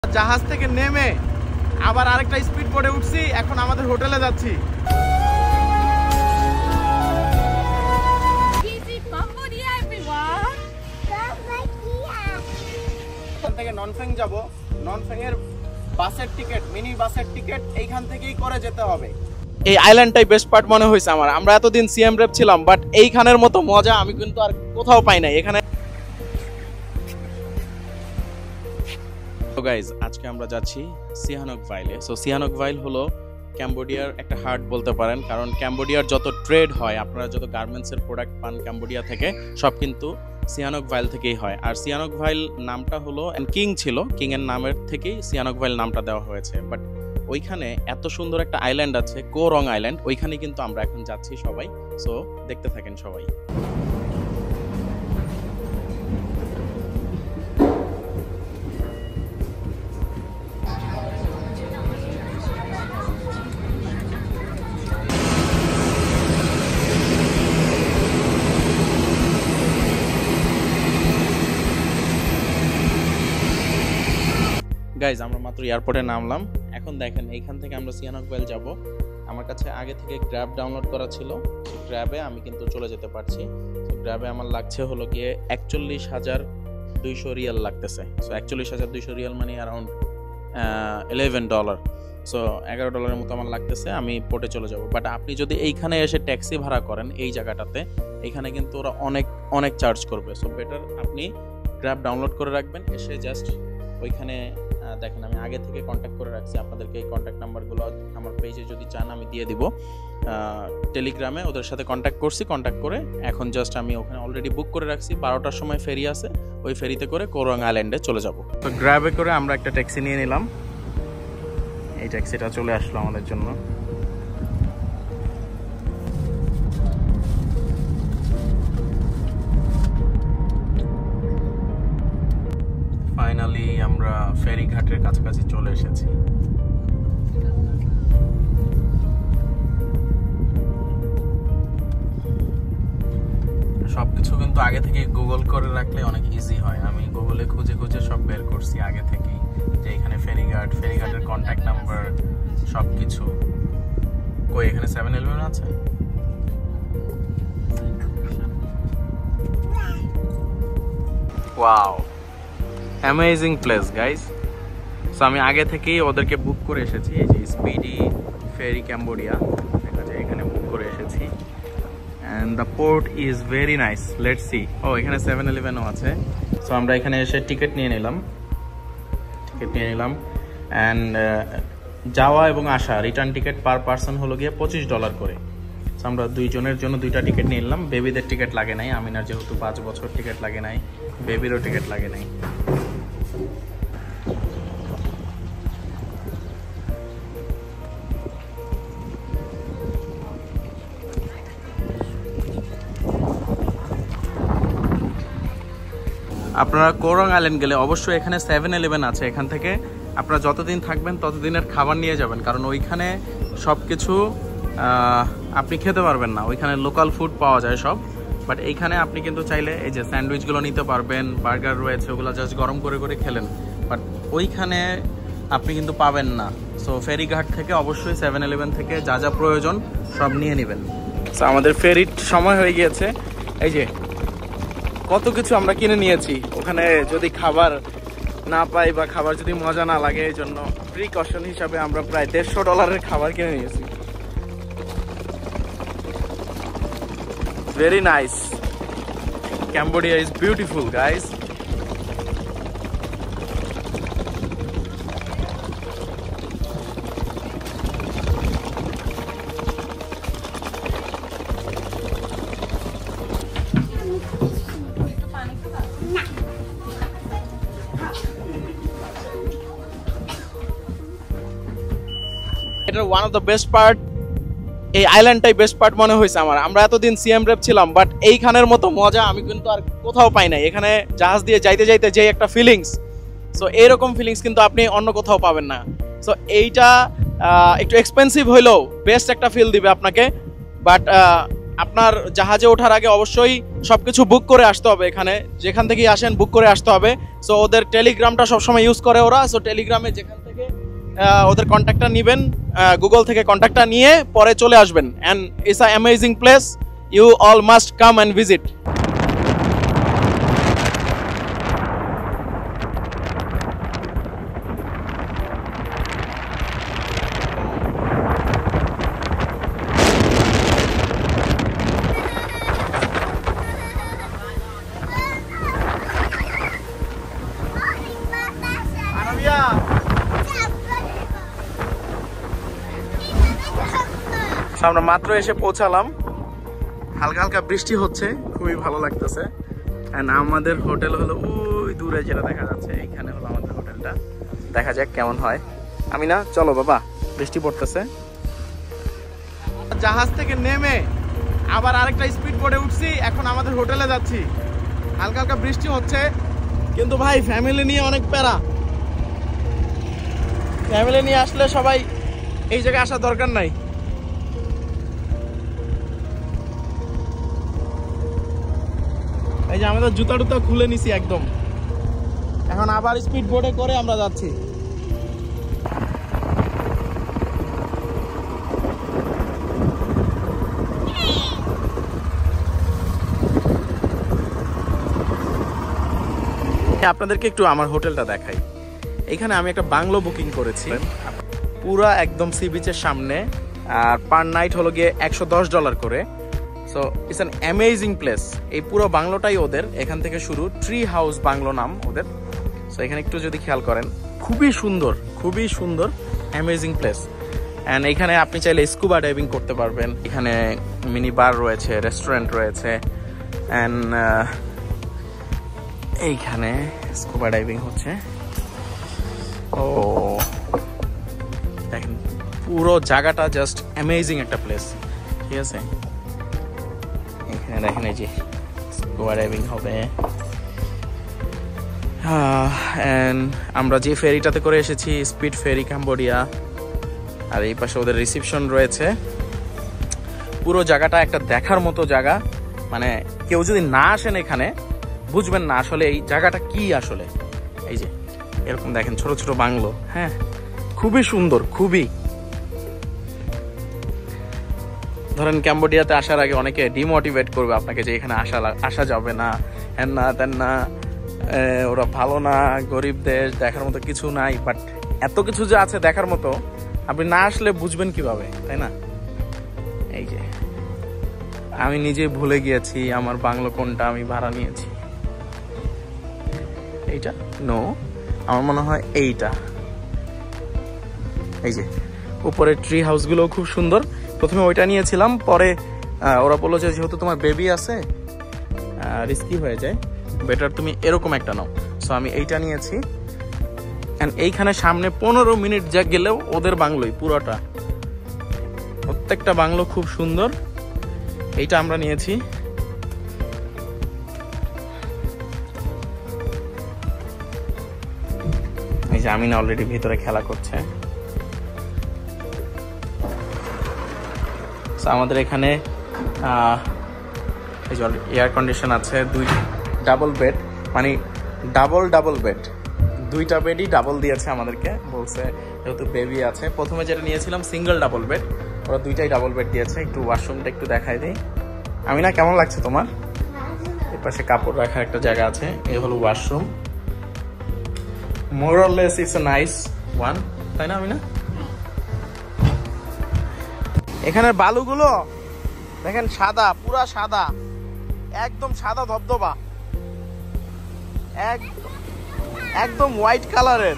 জাহাজ থেকে নেমে আবার আরেকটা স্পিড বোটে উঠছি, এখন আমাদের হোটেলে যাচ্ছি। এখান থেকে ননফেং যাব, ননফেং এর বাসের টিকিট, মিনি বাসের টিকিট এইখান থেকেই করে যেতে হবে। এই আইল্যান্ডটাই বেস্ট পার্ট মনে হয়েছে আমার। আমরা এতদিন সিএম রেপ ছিলাম, বাট এইখানের মতো মজা আমি কিন্তু আর কোথাও পাই নাই। এখানে গাইজ আজকে আমরা যাচ্ছি সিহানক ভাইলে। সো সিহানক ভাইল হলো ক্যাম্বোডিয়ার একটা হার্ট বলতে পারেন, কারণ ক্যাম্বোডিয়ার যত ট্রেড হয়, আপনারা যত গার্মেন্টসের প্রোডাক্ট পান ক্যাম্বোডিয়া থেকে, সব কিন্তু সিহানক ভাইল থেকেই হয়। আর সিহানক ভাইল নামটা হলো কিং ছিল, কিং এর নামের থেকেই সিহানক ভাইল নামটা দেওয়া হয়েছে। বাট ওইখানে এত সুন্দর একটা আইল্যান্ড আছে, কো রং আইল্যান্ড, ওইখানে কিন্তু আমরা এখন যাচ্ছি সবাই। সো দেখতে থাকেন সবাই। গাইজ আমরা মাত্র এয়ারপোর্টে নামলাম। এখন দেখেন এইখান থেকে আমরা সিহানক ভাইল যাব। আমার কাছে আগে থেকে গ্র্যাব ডাউনলোড করা ছিল, গ্র্যাবে আমি কিন্তু চলে যেতে পারছি। তো গ্র্যাবে আমার লাগছে হলো গিয়ে 41,200 রিয়াল লাগতেছে। সো 41,200 রিয়াল মানে অ্যারাউন্ড $11। সো $11 মতো আমার লাগতেছে। আমি পোর্টে চলে যাব। বাট আপনি যদি এইখানে এসে ট্যাক্সি ভাড়া করেন এই জায়গাটাতে, এইখানে কিন্তু ওরা অনেক চার্জ করবে। সো বেটার আপনি গ্র্যাব ডাউনলোড করে রাখবেন, এসে জাস্ট ওইখানে দেখেন আমি আগে থেকে কন্ট্যাক্ট করে রাখছি। আপনাদেরকে এই কন্ট্যাক্ট নাম্বারগুলো আমার পেজে যদি চান আমি দিয়ে দিব। টেলিগ্রামে ওদের সাথে কন্ট্যাক্ট করছি, কন্ট্যাক্ট করে এখন জাস্ট আমি ওখানে অলরেডি বুক করে রাখছি। 12টার সময় ফেরি আছে, ওই ফেরিতে করে কোরং আইল্যান্ডে চলে যাব। তো গ্র্যাবে করে আমরা একটা ট্যাক্সি নিয়ে নিলাম। এই ট্যাক্সিটা চলে আসলো আমাদের জন্য। ফাইনালি আমরা ফেরিঘাটের কাছাকাছি চলে এসেছি। সবকিছু কিন্তু আগে থেকে গুগল করে রাখলে অনেক ইজি হয়। আমি গুগলে খুঁজে খুঁজে সব বের করছি আগে থেকেই, যে এখানে ফেরিঘাটের কন্ট্যাক্ট নাম্বার সবকিছু। কই এখানে 7-Eleven আছে? Wow, amazing place guys. So আমি আগে থেকেই ওদেরকে বুক করে এসেছি। এই যে স্পিডি ফেরি ক্যাম্বোডিয়া, দেখা যায় এখানে বুক করে এসেছি। And the port is very nice. Let's see. ও এখানে 7-Eleven-ও আছে। সো আমরা এখানে এসে টিকিট নিয়ে নিলাম। অ্যান্ড যাওয়া এবং আসা রিটার্ন টিকিট পার পার্সন হলো গিয়ে $25 করে। সো আমরা দুইজনের জন্য দুইটা টিকিট নিয়ে নিলাম। বেবিদের টিকিট লাগে নাই, আমিনার যেহেতু 5 বছর টিকিট লাগে নাই, বেবিরও টিকিট লাগে নাই। আপনারা কোরং আইল্যান্ড গেলে অবশ্যই এখানে 7-Eleven আছে। এখান থেকে আপনারা যতদিন থাকবেন ততদিনের খাবার নিয়ে যাবেন, কারণ ওইখানে সব কিছু আপনি খেতে পারবেন না। ওইখানে লোকাল ফুড পাওয়া যায় সব। বাট এইখানে আপনি কিন্তু চাইলে এই যে স্যান্ডউইচগুলো নিতে পারবেন, বার্গার রয়েছে, ওগুলো জাস্ট গরম করে করে খেলেন। বাট ওইখানে আপনি কিন্তু পাবেন না। সো ফেরিঘাট থেকে অবশ্যই 7-Eleven থেকে যা যা প্রয়োজন সব নিয়ে নেবেন। সো আমাদের ফেরির সময় হয়ে গিয়েছে। এই যে কত কিছু আমরা কিনে নিয়েছি। ওখানে যদি খাবার না পাই বা খাবার যদি মজা না লাগে, এই জন্য প্রিকশন হিসাবে আমরা প্রায় $150 খাবার কিনে নিয়েছি। Very nice. Cambodia is beautiful guys. এটা one of the best part. এই আইল্যান্ডটাই বেস্ট পার্ট মনে হয়েছে আমার। আমরা এতদিন সিএম রেপ ছিলাম, বাট এইখানের মতো মজা আমি কিন্তু আর কোথাও পাই নাই। এখানে জাহাজ দিয়ে যাইতে যাইতে যে একটা ফিলিংস, সো এইরকম ফিলিংস কিন্তু আপনি অন্য কোথাও পাবেন না। সো এইটা একটু এক্সপেন্সিভ হইলেও বেস্ট একটা ফিল দিবে আপনাকে। বাট আপনার জাহাজে ওঠার আগে অবশ্যই সবকিছু বুক করে আসতে হবে। এখানে যেখান থেকেই আসেন বুক করে আসতে হবে। সো ওদের টেলিগ্রামটা সবসময় ইউজ করে ওরা। সো টেলিগ্রামে যেখান থেকে ওদের কন্ট্যাক্টটা নেবেন, গুগল থেকে কন্ট্যাক্টটা নিয়ে পরে চলে আসবেন। And it's a amazing place, you all must come and visit. আমরা মাত্র এসে পৌঁছালাম, হালকা হালকা বৃষ্টি হচ্ছে, খুবই ভালো লাগতেছে। এন্ড আমাদের হোটেল হলো ওই দূরে যেটা দেখা যাচ্ছে, এইখানে হলো আমাদের হোটেলটা। দেখা যাক কেমন হয়। আমি না, চলো বাবা, বৃষ্টি পড়তেছে। জাহাজ থেকে নেমে আবার আরেকটা স্পিড বোটে উঠছি, এখন আমাদের হোটেলে যাচ্ছি। হালকা হালকা বৃষ্টি হচ্ছে, কিন্তু ভাই ফ্যামিলি নিয়ে অনেক প্যারা। ফ্যামিলি নিয়ে আসলে সবাই এই জায়গায় আসার দরকার নাই। এই যে আমাদের জুতা টুতা খুলে নিছি একদম, এখন আবার স্পিড বোটে করে আমরা যাচ্ছি। আপনাদেরকে একটু আমার হোটেলটা দেখাই। এখানে আমি একটা বাংলো বুকিং করেছি, পুরা একদম সি বিচের সামনে, আর পার নাইট হলো গিয়ে $110 করে। So it's an amazing place. এই পুরো বাংলোটাই ওদের, এখান থেকে শুরু, ট্রি হাউস বাংলো নাম ওদের। সো এখানে একটু যদি খেয়াল করেন, খুবই সুন্দর, খুবই সুন্দর, অ্যামেজিং প্লেস। অ্যান্ড এখানে আপনি চাইলে স্কুবা ডাইভিং করতে পারবেন। এখানে মিনি বার রয়েছে, রেস্টুরেন্ট রয়েছে, অ্যান্ড এইখানে স্কুবা ডাইভিং হচ্ছে। ও দেখেন, পুরো জায়গাটা জাস্ট অ্যামেজিং একটা প্লেস, ঠিক আছে। এখানে দেখেন এই যে স্কুবা ডাইভিং হবে। আমরা যে ফেরিটাতে করে এসেছি, স্পিড ফেরি কাম্বোডিয়া, আর এই পাশে ওদের রিসেপশন রয়েছে। পুরো জায়গাটা একটা দেখার মতো জায়গা, মানে কেউ যদি না আসেন এখানে বুঝবেন না আসলে এই জায়গাটা কি আসলে। এই যে এরকম দেখেন ছোট ছোট বাংলো, হ্যাঁ, খুবই সুন্দর, খুবই। ধরেন ক্যাম্বোডিয়াতে আসার আগে অনেকে ডিমোটিভেট করবে আপনাকে যে এখানে আসা যাবে না, হ্যান না তেন না, ওরা ভালো না, গরিব দেশ, দেখার মতো কিছু নাই। বাট এত কিছু যে আছে দেখার মতো, আপনি না আসলে বুঝবেন কিভাবে, তাই না? এই যে আমি নিজে ভুলে গিয়েছি আমার বাংলো কোনটা আমি ভাড়া নিয়েছি। এইটা নো, আমার মনে হয় এইটা। এই যে উপরে ট্রি হাউসগুলো খুব সুন্দর। প্রথমে ওইটা নিয়েছিলাম, পরে ওরা বললো যে যেহেতু তোমার বেবি আছে রিস্কি হয়ে যায়, বেটার তুমি এরকম একটা নাও। সো আমি এইটা নিয়েছি। অ্যান্ড এইখানে সামনে 15 মিনিট যা গেলেও ওদের বাংলোই পুরোটা, প্রত্যেকটা বাংলো খুব সুন্দর। এইটা আমরা নিয়েছি। এই যে আমিনা অলরেডি ভিতরে খেলা করছে। আমাদের এখানে এয়ার কন্ডিশন আছে, 2 ডাবল বেড, মানে ডাবল বেড, 2টা বেডই ডাবল দিয়েছে আমাদেরকে, বলছে যেহেতু বেবি আছে। প্রথমে যেটা নিয়েছিলাম সিঙ্গেল ডাবল বেড, ওরা 2টাই ডাবল বেড দিয়েছে। একটু ওয়াশরুমটা একটু দেখাই দিই। আমিনা কেমন লাগছে তোমার? এর পাশে কাপড় রাখার একটা জায়গা আছে, এই হলো washroom. More or less it's a nice one, তাই না আমিনা? এখানের বালুগুলো দেখেন সাদা, পুরা সাদা, একদম সাদা ধবধবা, একদম হোয়াইট কালারের।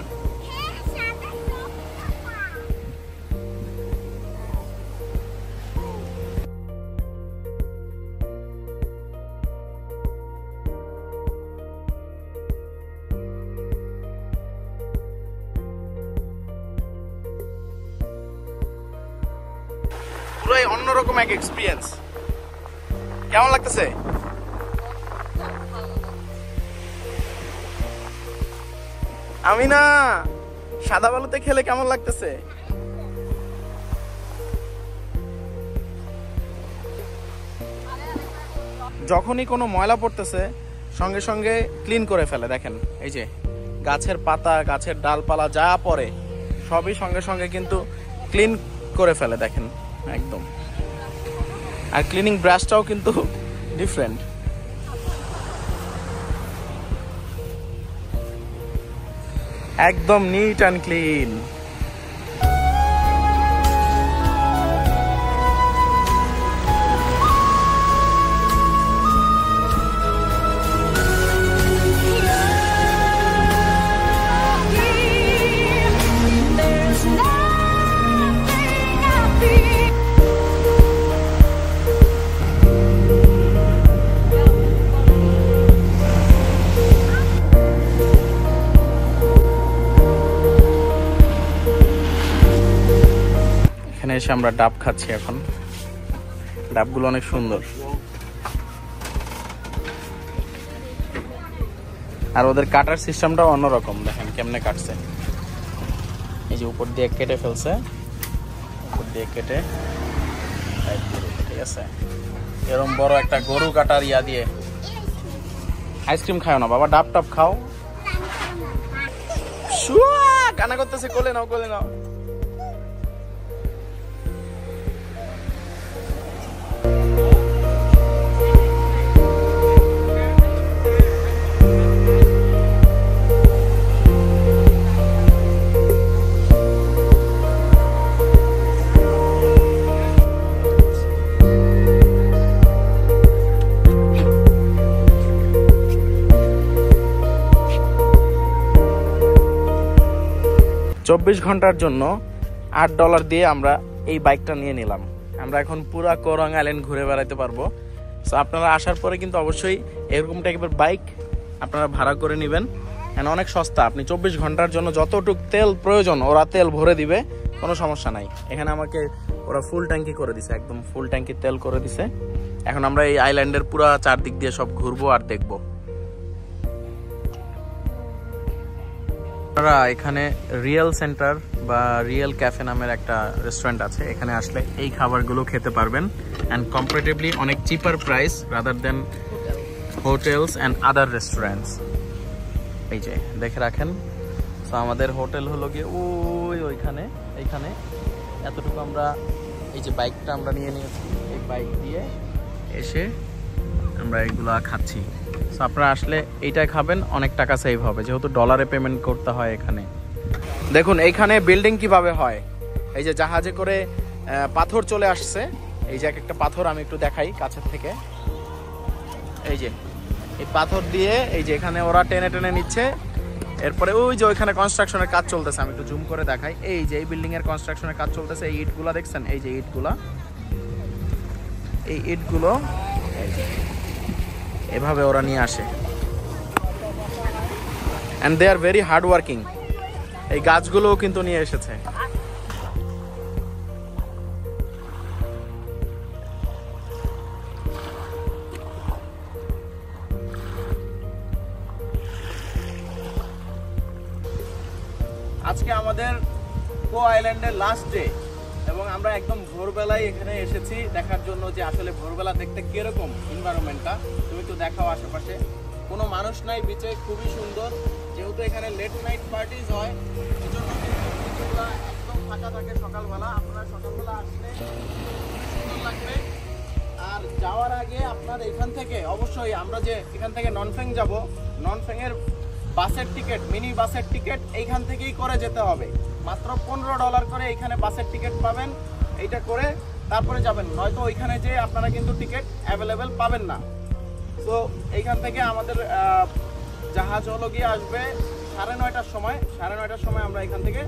পুরাই অন্যরকম এক এক্সপিরিয়েন্স। কেমন লাগতেছে? আমি না, সাদা বালুতে খেলে কেমন লাগতেছে? যখনই কোনো ময়লা পড়তেছে সঙ্গে সঙ্গে ক্লিন করে ফেলে। দেখেন এই যে গাছের পাতা, গাছের ডালপালা যা পড়ে সবই সঙ্গে সঙ্গে কিন্তু ক্লিন করে ফেলে। দেখেন একদম। আর ক্লিনিং ব্রাশটাও কিন্তু ডিফারেন্ট। একদম নিট অ্যান্ড ক্লিন। এখানে এসে আমরা ডাব খাচ্ছি এখন। ডাবগুলো অনেক সুন্দর, আর ওদের কাটার সিস্টেমটাও অন্যরকম। দেখেন কেমনে কাটছে, এই যে উপর দিয়ে কেটে ফেলছে, উপর দিয়ে কেটে, ঠিক আছে। এরকম বড় একটা গরু কাটার ইয়া দিয়ে। আইসক্রিম খাও না বাবা, ডাব টাব খাও। কানা করতেছে, কোলে নাও কোলে নাও। 24 ঘন্টার জন্য $8 দিয়ে আমরা এই বাইকটা নিয়ে নিলাম। আমরা এখন পুরা কোরং আইল্যান্ড ঘুরে বেড়াতে পারবো। সো আপনারা আসার পরে কিন্তু অবশ্যই এরকম টাইপের বাইক আপনারা ভাড়া করে নেবেন। এন্ড অনেক সস্তা। আপনি 24 ঘন্টার জন্য যতটুক তেল প্রয়োজন ওরা তেল ভরে দিবে, কোনো সমস্যা নাই। এখানে আমাকে ওরা ফুল ট্যাঙ্কি করে দিছে, একদম ফুল ট্যাঙ্কি তেল করে দিছে। এখন আমরা এই আইল্যান্ডের পুরা চারদিক দিয়ে সব ঘুরবো আর দেখবো। এখানে রিয়েল সেন্টার বা রিয়েল ক্যাফে নামের একটা রেস্টুরেন্ট আছে। এখানে আসলে এই খাবারগুলো খেতে পারবেন অ্যান্ড কম্পারেটিভলি অনেক cheaper price rather than hotels and other restaurants. এই যে দেখে রাখেন। তো আমাদের হোটেল হলো গিয়ে ওইখানে, এইখানে এতটুকু আমরা এই যে বাইকটা আমরা নিয়ে নিয়েছি, এই বাইক দিয়ে এসে আমরা এইগুলা খাচ্ছি। সো আপনারা আসলে এইটাই খাবেন, অনেক টাকা সেভ হবে, যেহেতু ডলারে পেমেন্ট করতে হয় এখানে। দেখুন এইখানে বিল্ডিং কিভাবে হয়। এই যে জাহাজে করে পাথর চলে আসছে। এই যে একটা পাথর আমি একটু দেখাই কাছের থেকে। এই যে এই পাথর দিয়ে এই যে এখানে ওরা টেনে টেনে নিচ্ছে। এরপরে ওই যে ওইখানে কনস্ট্রাকশনের কাজ চলতেছে, আমি একটু জুম করে দেখাই। এই যে এই বিল্ডিং এর কনস্ট্রাকশনের কাজ চলতেছে। এই ইটগুলা দেখছেন, এই যে ইটগুলা, এই ইটগুলো এভাবে ওরা নিয়ে আসে। And they are very hard working. এই গাছগুলোও কিন্তু নিয়ে এসেছে। আজকে আমাদের কো আইল্যান্ডের লাস্ট ডে এবং আমরা একদম ভোরবেলায় এখানে এসেছি দেখার জন্য যে আসলে ভোরবেলা দেখতে কিরকম এনভায়রনমেন্টটা। তুমি তো দেখাও আশেপাশে কোনো মানুষ নাই বিচে, খুবই সুন্দর। যেহেতু এখানে লেট নাইট পার্টিজ হয় সেজন্য বিচগুলো একদম ফাঁকা থাকে সকালবেলা। আপনারা সকালবেলা আসলে সুন্দর লাগবে। আর যাওয়ার আগে আপনার এখান থেকে অবশ্যই আমরা যে এখান থেকে ননফেং যাব, ননফেংয়ের বাসের টিকিট, মিনি বাসের টিকিট এইখান থেকেই করে যেতে হবে। মাত্র $15 করে এইখানে বাসের টিকিট পাবেন। এইটা করে তারপরে যাবেন, নয়তো ওইখানে যে আপনারা কিন্তু টিকিট অ্যাভেলেবেল পাবেন না। তো এইখান থেকে আমাদের জাহাজ হলো গিয়ে আসবে 9:30টার সময়। 9:30টার সময় আমরা এখান থেকে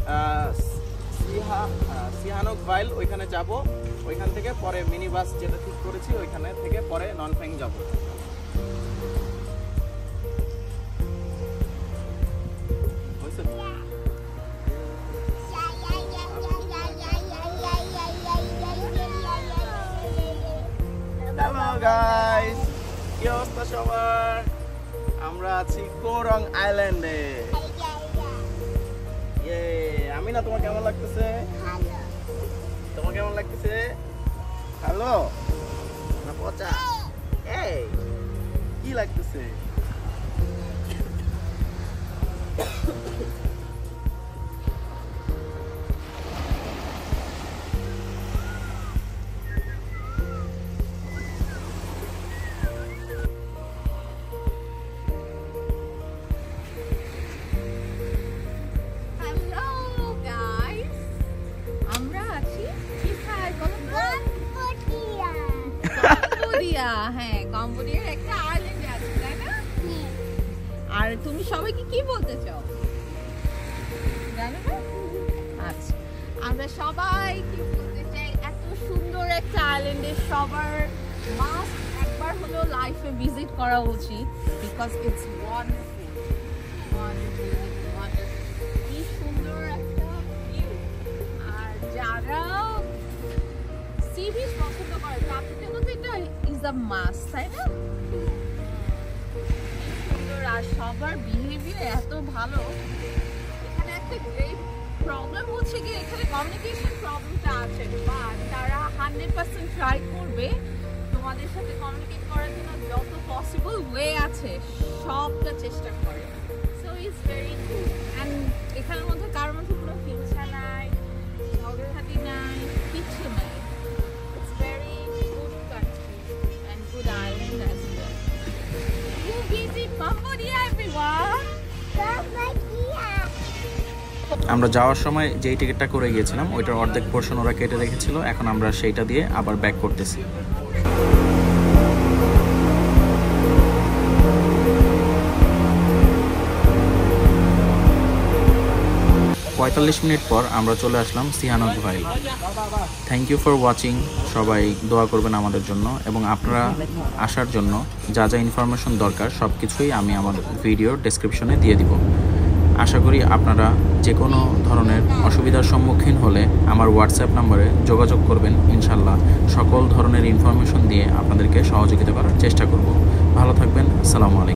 সিহানুক ভাইল ওইখানে যাব। ওইখান থেকে পরে মিনি বাস যেটা ঠিক করেছি ওইখানে থেকে পরে ননফেং যাব। হ্যালো গাইস, কি অবস্থা সবার? আমরা আছি কোরং আইল্যান্ডে। আমি না, তোমার কেমন লাগতেছে? তোমার কেমন লাগতেছে? হ্যালো না পচা? এই কি লাগতেছে? হ্যাঁ, কম্বোডিয়ার একটা আইল্যান্ডে আছে, তাই না? আর তুমি সবাইকে কি বলতে চাও জানো না? আচ্ছা, আমরা সবাই কি বলতে চাই, এত সুন্দর একটা আইল্যান্ডে সবার মাস্ট একবার হলো লাইফে ভিজিট করা উচিত, বিকজ ইটস ওয়ান্ডারফুল। কি সুন্দর একটা ভিউ। আর যারা সি বিচ পছন্দ করে তাদের জন্য তো এটা ইজ আ মাস্ট, তাই না? সুন্দর, আর সবার বিহেভিয়ার এত ভালো। এখানে একটা গ্রেট প্রবলেম হচ্ছে কি, এখানে কমিউনিকেশন প্রবলেমটা আছে, বাট তারা 100% ট্রাই করবে তোমাদের সাথে কমিউনিকেট করার জন্য, যত পসিবল ওয়ে আছে সবটা চেষ্টা করে। So it's very good. And এখানের মধ্যে কারোর মধ্যে কোনো হিংসা নাই, ঝগড়াঝাটি নাই, কিচ্ছু নাই। It's very good country and good island as well. You visit Cambodia, everyone. আমরা যাওয়ার সময় যেই টিকিটটা করে গিয়েছিলাম ওইটার অর্ধেক পোর্শন ওরা কেটে রেখেছিল, এখন আমরা সেইটা দিয়ে আবার ব্যাক করতেছি। 45 মিনিট পর আমরা চলে আসলাম Sihanoukville. Thank you for watching. সবাই দোয়া করবেন আমাদের জন্য, এবং আপনারা আসার জন্য যা যা ইনফরমেশন দরকার সব কিছুই আমি আমার ভিডিওর ডেসক্রিপশনে দিয়ে দিব। আশা করি আপনারা যে কোনো ধরনের অসুবিধার সম্মুখীন হলে আমার হোয়াটসঅ্যাপ নম্বরে যোগাযোগ করবেন। ইনশাল্লাহ সকল ধরনের ইনফরমেশন দিয়ে আপনাদেরকে সহযোগিতা করার চেষ্টা করব। ভালো থাকবেন। আসসালামু আলাইকুম।